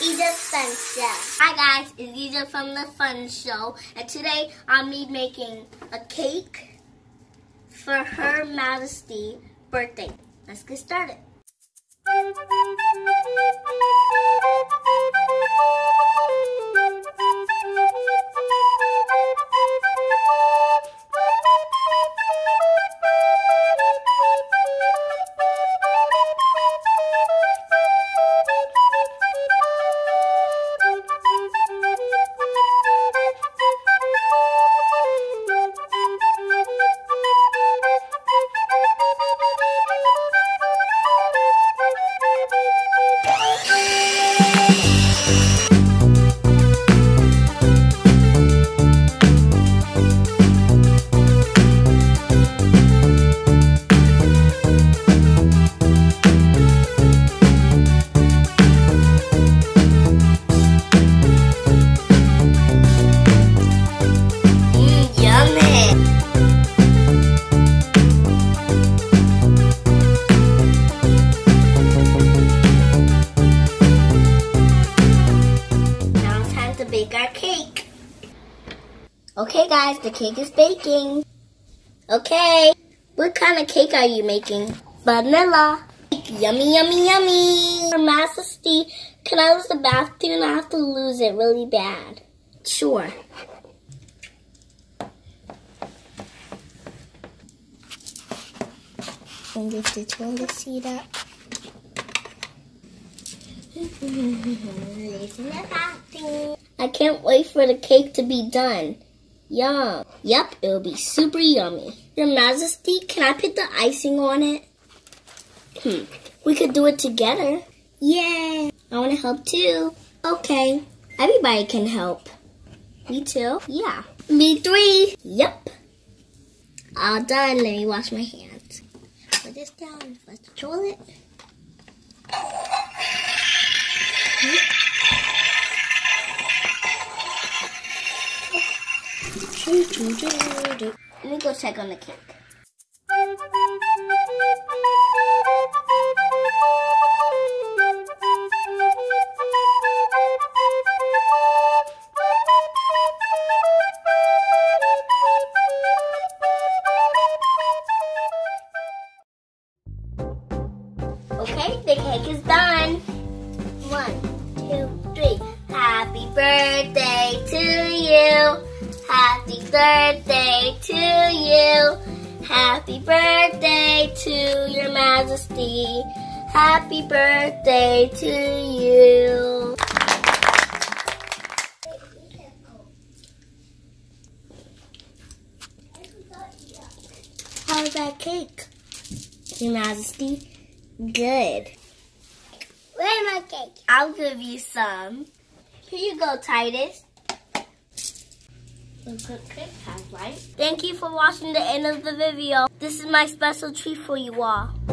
Egypt Fun Show. Hi guys, it's Egypt from the Fun Show, and today I'll be making a cake for Her Majesty's birthday. Let's get started. Bake our cake. Okay guys, the cake is baking. Okay, what kind of cake are you making? Vanilla. Yummy, yummy, yummy. Her Majesty, can I use the bathroom? I have to lose it really bad. Sure. And lift the toilet seat up. I can't wait for the cake to be done. Yum. Yep, it'll be super yummy. Your Majesty, can I put the icing on it? We could do it together. Yay. I want to help too. Okay. Everybody can help. Me too? Yeah. Me three. Yep. All done. Let me wash my hands. Put this down. Let's control it. Let me go check on the cake. Okay, the cake is done. 1, 2, 3. Happy birthday to you. Happy birthday to you. Happy birthday to Your Majesty. Happy birthday to you. How's that cake, Your Majesty? Good. Where's my cake? I'll give you some. Here you go, Titus. Good cake time, right? Thank you for watching the end of the video. This is my special treat for you all.